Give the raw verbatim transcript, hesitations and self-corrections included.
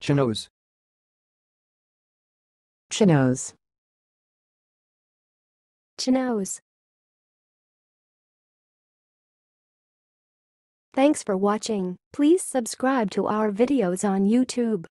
cheneaus, cheneaus, cheneaus. Thanks for watching. Please subscribe to our videos on YouTube.